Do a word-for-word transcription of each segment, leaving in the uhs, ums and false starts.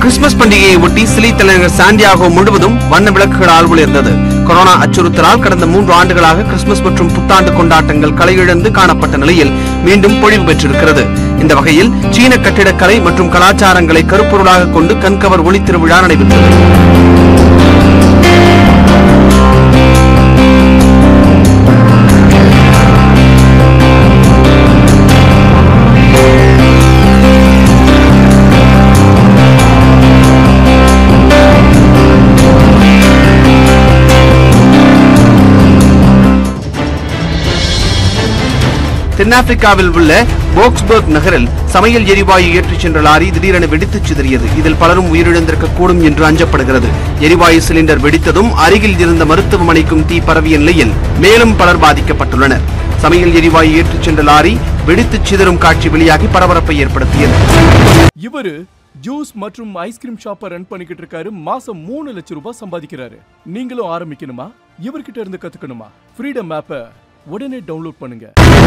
Christmas பண்டிகையை ஒட்டி Chile தலைநகர் சாண்டியாகோ முழுவதும் வண்ண விளக்குகளால் ஒளிர்ந்தது. கொரோனா அச்சுறுத்தலால் கடந்த மூன்று ஆண்டுகளாக கிறிஸ்துமஸ் மற்றும் புத்தாண்டு கொண்டாட்டங்கள் களையிழந்து காணப்பட்ட நிலையில் மீண்டும் பொழிவு பெற்றிருக்கிறது. இந்த வகையில் சீன கட்டிடக்கலை மற்றும் கலாச்சாரங்களை கருப்பொருளாக கொண்டு கண்கவர் ஒளி திருவிழா நடைபெற்றது. தென்னாப்பிரிக்காவில் உள்ள போக்ஸ்பர்க் நகரில் சமையல் எரிவாயு ஏற்றிச் சென்ற லாரி திடீரென வெடித்துச் சிதறியது. இதில் பலரும் உயிரிழந்திருக்கக்கூடும் என்று அஞ்சப்படுகிறது. எரிவாயு சிலிண்டர் வெடித்ததும் அருகில் இருந்த மருத்துவமனைக்கும் தீ பரவிய நிலையில் மேலும் பலர் பாதிக்கப்பட்டுள்ளனர். சமையல் எரிவாயு ஏற்றிச் சென்ற லாரி வெடித்துச் சிதறும் காட்சி வெளியாகி பரபரப்பை ஏற்படுத்தியது. இவரு ஜூஸ் மற்றும் ஐஸ்கிரீம் ஷாப்பை ரன் பண்ணிக்கிட்டு இருக்காரு. மாசம் மூணு லட்சம் ரூபாய் சம்பாதிக்கிறாரு. நீங்களும் ஆரம்பிக்கணுமா? இவர்கிட்ட இருந்து கத்துக்கணுமா? ஃப்ரீடம் ஆப்பை உடனே டவுன்லோட் பண்ணுங்க.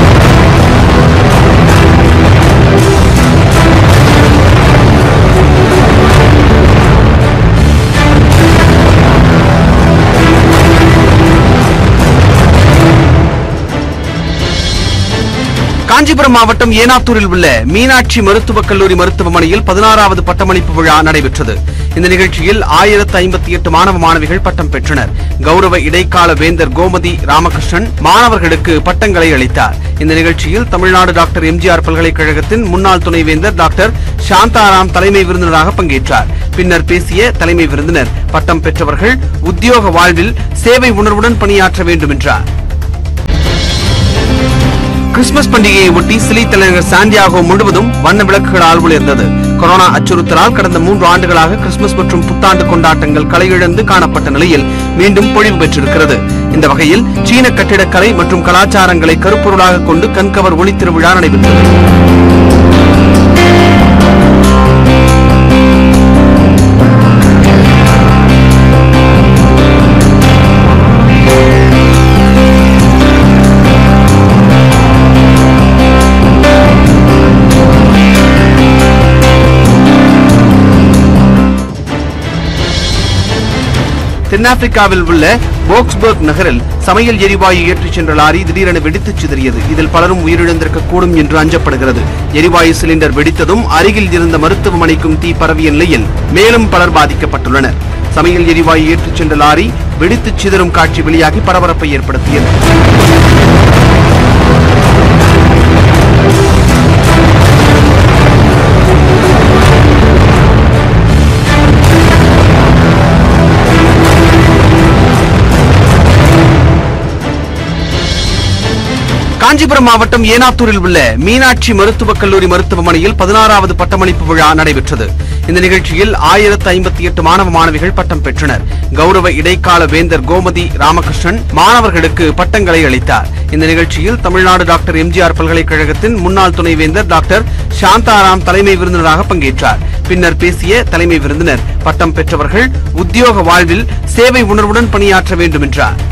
காஞ்சிபுரம் மாவட்டம் ஏனாத்தூரில் உள்ள மீனாட்சி மருத்துவக் கல்லூரி மருத்துவமனையில் பதினாறாவது பட்டமளிப்பு விழா நடைபெற்றது. இந்த நிகழ்ச்சியில் ஆயிரத்து ஐம்பத்தி எட்டு மாணவ மாணவிகள் பட்டம் பெற்றனர். கௌரவ இடைக்கால வேந்தர் கோமதி ராமகிருஷ்ணன் மாணவர்களுக்கு பட்டங்களை அளித்தார். இந்த நிகழ்ச்சியில் தமிழ்நாடு டாக்டர் எம்ஜிஆர் பல்கலைக்கழகத்தின் முன்னாள் துணைவேந்தர் டாக்டர் சாந்தாராம் தலைமை விருந்தினராக பங்கேற்றார். பின்னர் பேசிய தலைமை விருந்தினர் பட்டம் பெற்றவர்கள் உத்தியோக வாழ்வில் சேவை உணர்வுடன் பணியாற்ற வேண்டும் என்றார். கிறிஸ்துமஸ் பண்டிகையை ஒட்டி சிலி தலைநகர் சாண்டியாகோ முழுவதும் வண்ண விளக்குகளால் ஒளிர்ந்தது. கொரோனா அச்சுறுத்தலால் கடந்த மூன்று ஆண்டுகளாக கிறிஸ்துமஸ் மற்றும் புத்தாண்டு கொண்டாட்டங்கள் களையிழந்து காணப்பட்ட நிலையில் மீண்டும் பொழிவு பெற்றிருக்கிறது. இந்த வகையில் சீன கட்டிடக்கலை மற்றும் கலாச்சாரங்களை கருப்பொருளாக கொண்டு கண்கவர் ஒளி திருவிழா நடைபெற்றது. தென்னாப்பிரிக்காவில் உள்ள போக்ஸ்பர்க் நகரில் சமையல் எரிவாயு ஏற்றிச் சென்ற லாரி திடீரென வெடித்துச் சிதறியது. இதில் பலரும் உயிரிழந்திருக்கக்கூடும் என்று அஞ்சப்படுகிறது. எரிவாயு சிலிண்டர் வெடித்ததும் அருகில் இருந்த மருத்துவமனைக்கும் தீ பரவிய நிலையில் மேலும் பலர் பாதிக்கப்பட்டுள்ளனர். சமையல் எரிவாயு ஏற்றிச் சென்ற லாரி வெடித்துச் சிதறும் காட்சி வெளியாகி பரபரப்பை ஏற்படுத்தியது. காஞ்சிபுரம் மாவட்டம் ஏனாத்தூரில் உள்ள மீனாட்சி மருத்துவக் கல்லூரி மருத்துவமனையில் பதினாறாவது பட்டமளிப்பு விழா நடைபெற்றது. இந்த நிகழ்ச்சியில் ஆயிரத்து ஐம்பத்தி எட்டு மாணவ மாணவிகள் பட்டம் பெற்றனர். கௌரவ இடைக்கால வேந்தர் கோமதி ராமகிருஷ்ணன் மாணவர்களுக்கு பட்டங்களை அளித்தார். இந்த நிகழ்ச்சியில் தமிழ்நாடு டாக்டர் எம்ஜிஆர் பல்கலைக்கழகத்தின் முன்னாள் துணைவேந்தர் டாக்டர் சாந்தாராம் தலைமை விருந்தினராக பங்கேற்றார். பின்னர் பேசிய தலைமை விருந்தினர் பட்டம் பெற்றவர்கள் உத்தியோக வாழ்வில் சேவை உணர்வுடன் பணியாற்ற வேண்டும் என்றார்.